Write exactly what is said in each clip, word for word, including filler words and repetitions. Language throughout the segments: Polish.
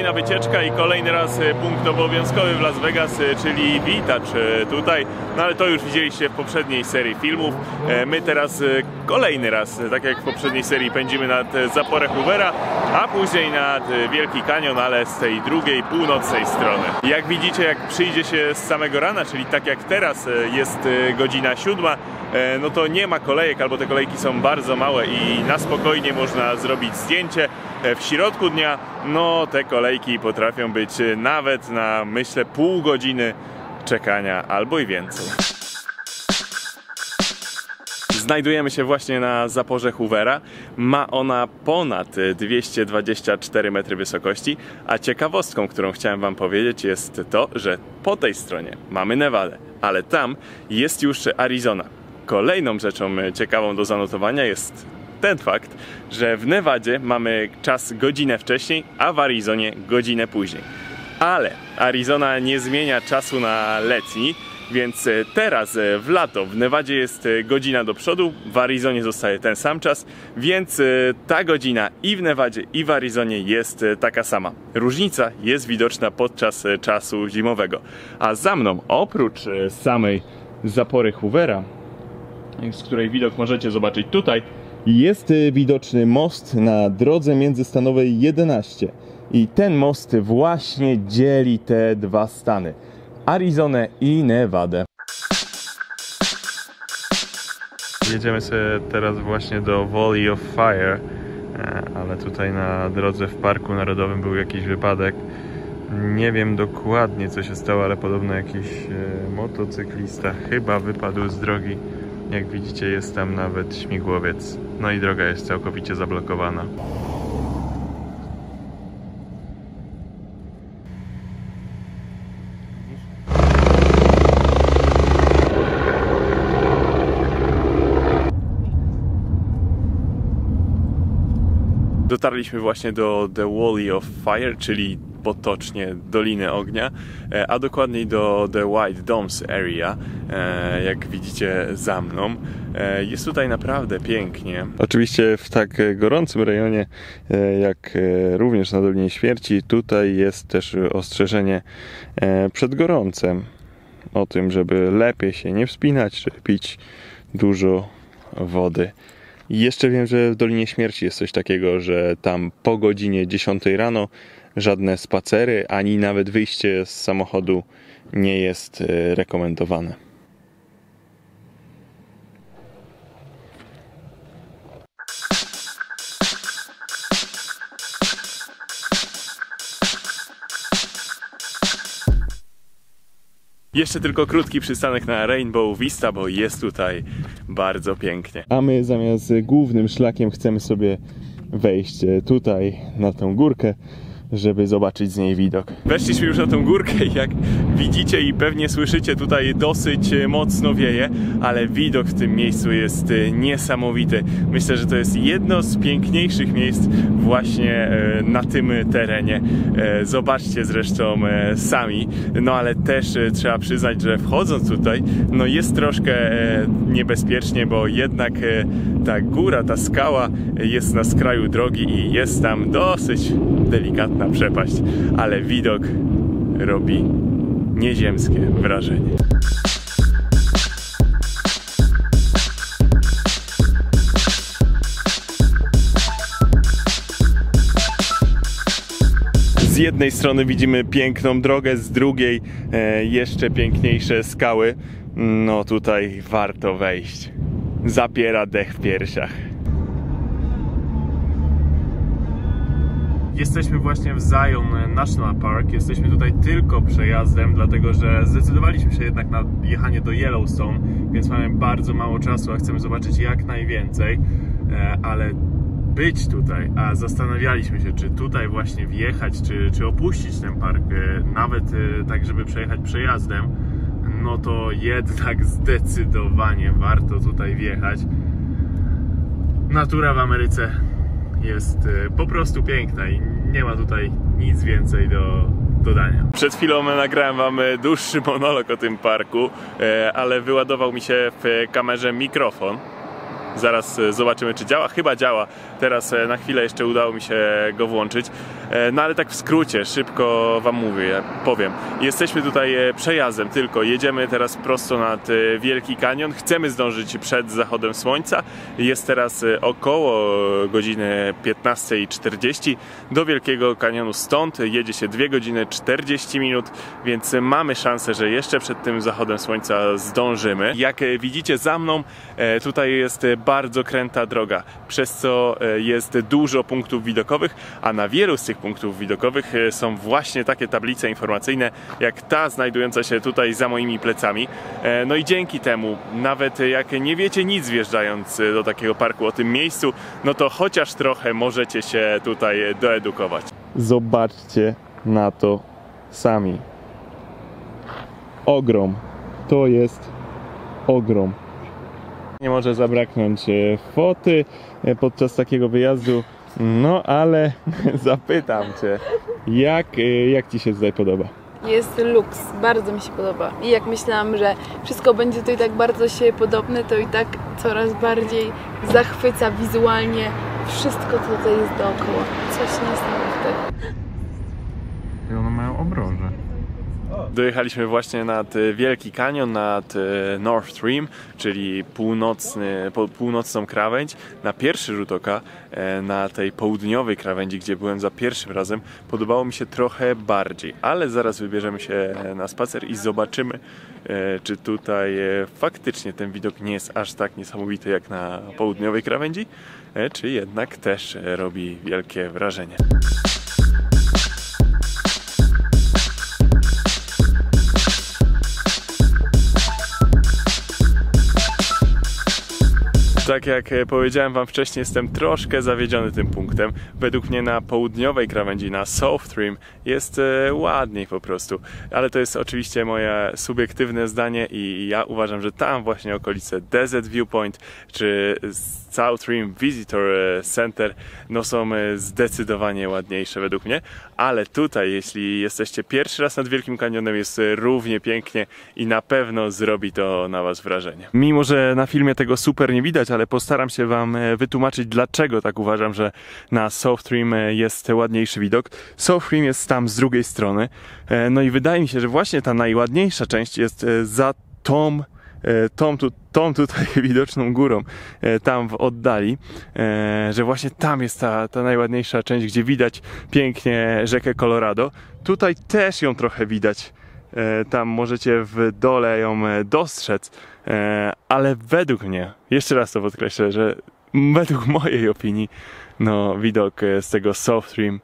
Kolejna wycieczka i kolejny raz punkt obowiązkowy w Las Vegas, czyli Vitach tutaj. No ale to już widzieliście w poprzedniej serii filmów. My teraz kolejny raz, tak jak w poprzedniej serii, pędzimy nad zaporę Hoovera, a później nad Wielki Kanion, ale z tej drugiej, północnej strony. Jak widzicie, jak przyjdzie się z samego rana, czyli tak jak teraz jest godzina siódma, no to nie ma kolejek, albo te kolejki są bardzo małe i na spokojnie można zrobić zdjęcie. W środku dnia, no te kolejki potrafią być nawet na, myślę, pół godziny czekania albo i więcej. Znajdujemy się właśnie na zaporze Hoovera. Ma ona ponad dwieście dwadzieścia cztery metry wysokości, a ciekawostką, którą chciałem wam powiedzieć, jest to, że po tej stronie mamy Nevadę, ale tam jest już Arizona. Kolejną rzeczą ciekawą do zanotowania jest ten fakt, że w Nevadzie mamy czas godzinę wcześniej, a w Arizonie godzinę później. Ale Arizona nie zmienia czasu na letni, więc teraz w lato w Nevadzie jest godzina do przodu, w Arizonie zostaje ten sam czas, więc ta godzina i w Nevadzie, i w Arizonie jest taka sama. Różnica jest widoczna podczas czasu zimowego. A za mną, oprócz samej zapory Hoovera, z której widok możecie zobaczyć tutaj, jest widoczny most na drodze międzystanowej jedenaście. I ten most właśnie dzieli te dwa stany, Arizonę i Nevadę. Jedziemy sobie teraz właśnie do Valley of Fire, ale tutaj na drodze w Parku Narodowym był jakiś wypadek. Nie wiem dokładnie, co się stało, ale podobno jakiś motocyklista chyba wypadł z drogi. Jak widzicie, jest tam nawet śmigłowiec. No i droga jest całkowicie zablokowana. Dotarliśmy właśnie do The Valley of Fire, czyli potocznie Doliny Ognia, a dokładniej do The White Domes Area, jak widzicie za mną. Jest tutaj naprawdę pięknie. Oczywiście w tak gorącym rejonie jak również na Dolinie Śmierci, tutaj jest też ostrzeżenie przed gorącem, o tym, żeby lepiej się nie wspinać, czy pić dużo wody. I jeszcze wiem, że w Dolinie Śmierci jest coś takiego, że tam po godzinie dziesiątej rano żadne spacery, ani nawet wyjście z samochodu nie jest rekomendowane. Jeszcze tylko krótki przystanek na Rainbow Vista, bo jest tutaj bardzo pięknie. A my zamiast głównym szlakiem chcemy sobie wejść tutaj na tę górkę, żeby zobaczyć z niej widok. Weszliśmy już na tę górkę i jak widzicie i pewnie słyszycie, tutaj dosyć mocno wieje, ale widok w tym miejscu jest niesamowity. Myślę, że to jest jedno z piękniejszych miejsc właśnie na tym terenie. Zobaczcie zresztą sami. No ale też trzeba przyznać, że wchodząc tutaj, no jest troszkę niebezpiecznie, bo jednak ta góra, ta skała jest na skraju drogi i jest tam dosyć delikatna przepaść, ale widok robi nieziemskie wrażenie. Z jednej strony widzimy piękną drogę, z drugiej e, jeszcze piękniejsze skały. No tutaj warto wejść. Zapiera dech w piersiach. Jesteśmy właśnie w Zion National Park. Jesteśmy tutaj tylko przejazdem, dlatego że zdecydowaliśmy się jednak na jechanie do Yellowstone, więc mamy bardzo mało czasu, a chcemy zobaczyć jak najwięcej. Ale być tutaj, a zastanawialiśmy się, czy tutaj właśnie wjechać, czy, czy opuścić ten park, nawet tak, żeby przejechać przejazdem, no to jednak zdecydowanie warto tutaj wjechać. Natura w Ameryce jest po prostu piękna i nie ma tutaj nic więcej do dodania. Przed chwilą nagrałem wam dłuższy monolog o tym parku, ale wyładował mi się w kamerze mikrofon. Zaraz zobaczymy, czy działa. Chyba działa. Teraz na chwilę jeszcze udało mi się go włączyć. No ale tak w skrócie, szybko wam mówię, powiem. Jesteśmy tutaj przejazdem tylko, jedziemy teraz prosto nad Wielki Kanion, chcemy zdążyć przed zachodem słońca. Jest teraz około godziny piętnastej czterdzieści. Do Wielkiego Kanionu stąd jedzie się dwie godziny czterdzieści minut, więc mamy szansę, że jeszcze przed tym zachodem słońca zdążymy. Jak widzicie za mną, tutaj jest bardzo kręta droga, przez co jest dużo punktów widokowych, a na wielu z tych punktów widokowych są właśnie takie tablice informacyjne, jak ta znajdująca się tutaj za moimi plecami. No i dzięki temu, nawet jak nie wiecie nic wjeżdżając do takiego parku o tym miejscu, no to chociaż trochę możecie się tutaj doedukować. Zobaczcie na to sami. Ogrom. To jest ogrom. Nie może zabraknąć foty podczas takiego wyjazdu. No ale zapytam Cię, jak, jak Ci się tutaj podoba? Jest luks, bardzo mi się podoba. I jak myślałam, że wszystko będzie tutaj tak bardzo się podobne, to i tak coraz bardziej zachwyca wizualnie wszystko, co tutaj jest dookoła. Coś niesamowitego. I one mają obroże. Dojechaliśmy właśnie nad Wielki Kanion, nad North Stream, czyli północny, północną krawędź. Na pierwszy rzut oka, na tej południowej krawędzi, gdzie byłem za pierwszym razem, podobało mi się trochę bardziej, ale zaraz wybierzemy się na spacer i zobaczymy, czy tutaj faktycznie ten widok nie jest aż tak niesamowity jak na południowej krawędzi, czy jednak też robi wielkie wrażenie. Tak jak powiedziałem wam wcześniej, jestem troszkę zawiedziony tym punktem. Według mnie na południowej krawędzi, na South Stream, jest ładniej po prostu. Ale to jest oczywiście moje subiektywne zdanie i ja uważam, że tam właśnie okolice Desert Viewpoint czy South Stream Visitor Center no są zdecydowanie ładniejsze według mnie. Ale tutaj, jeśli jesteście pierwszy raz nad Wielkim Kanionem, jest równie pięknie i na pewno zrobi to na was wrażenie. Mimo że na filmie tego super nie widać, ale postaram się wam wytłumaczyć, dlaczego tak uważam, że na South Stream jest ładniejszy widok. South Stream jest tam z drugiej strony, no i wydaje mi się, że właśnie ta najładniejsza część jest za tą, tą, tu, tą tutaj widoczną górą, tam w oddali, że właśnie tam jest ta, ta najładniejsza część, gdzie widać pięknie rzekę Colorado. Tutaj też ją trochę widać. Tam możecie w dole ją dostrzec, ale według mnie, jeszcze raz to podkreślę, że według mojej opinii, no widok z tego South Stream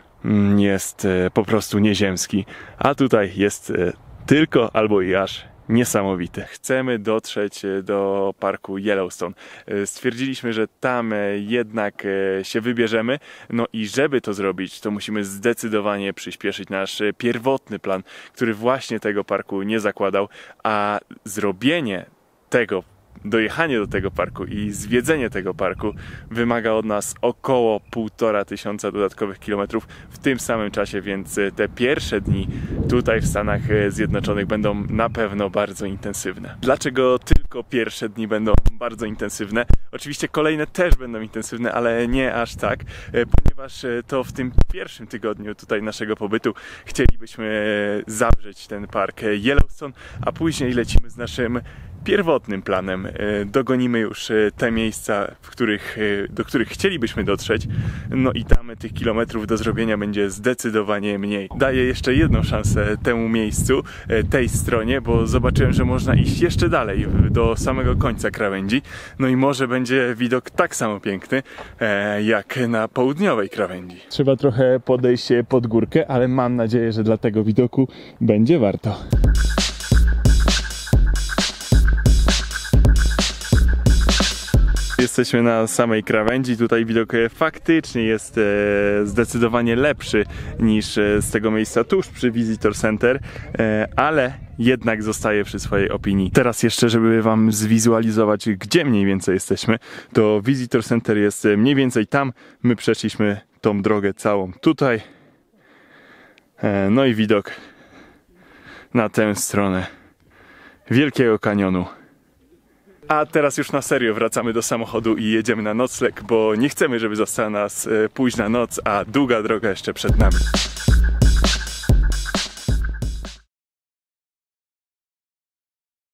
jest po prostu nieziemski, a tutaj jest tylko albo i aż niesamowity. Chcemy dotrzeć do parku Yellowstone. Stwierdziliśmy, że tam jednak się wybierzemy, no i żeby to zrobić, to musimy zdecydowanie przyspieszyć nasz pierwotny plan, który właśnie tego parku nie zakładał, a zrobienie tego, dojechanie do tego parku i zwiedzenie tego parku wymaga od nas około półtora tysiąca dodatkowych kilometrów w tym samym czasie, więc te pierwsze dni tutaj w Stanach Zjednoczonych będą na pewno bardzo intensywne. Dlaczego tylko pierwsze dni będą bardzo intensywne? Oczywiście kolejne też będą intensywne, ale nie aż tak, ponieważ to w tym pierwszym tygodniu tutaj naszego pobytu chcielibyśmy zawrzeć ten park Yellowstone, a później lecimy z naszym pierwotnym planem. Dogonimy już te miejsca, w których, do których chcielibyśmy dotrzeć, no i tam tych kilometrów do zrobienia będzie zdecydowanie mniej. Daję jeszcze jedną szansę temu miejscu, tej stronie, bo zobaczyłem, że można iść jeszcze dalej, do samego końca krawędzi, no i może będzie widok tak samo piękny, jak na południowej krawędzi. Trzeba trochę podejść pod górkę, ale mam nadzieję, że dla tego widoku będzie warto. Jesteśmy na samej krawędzi, tutaj widok faktycznie jest zdecydowanie lepszy niż z tego miejsca tuż przy Visitor Center, ale jednak zostaję przy swojej opinii. Teraz jeszcze, żeby wam zwizualizować, gdzie mniej więcej jesteśmy, to Visitor Center jest mniej więcej tam, my przeszliśmy tą drogę całą tutaj, no i widok na tę stronę Wielkiego Kanionu A teraz już na serio wracamy do samochodu i jedziemy na nocleg, bo nie chcemy, żeby została nas późna noc, a długa droga jeszcze przed nami.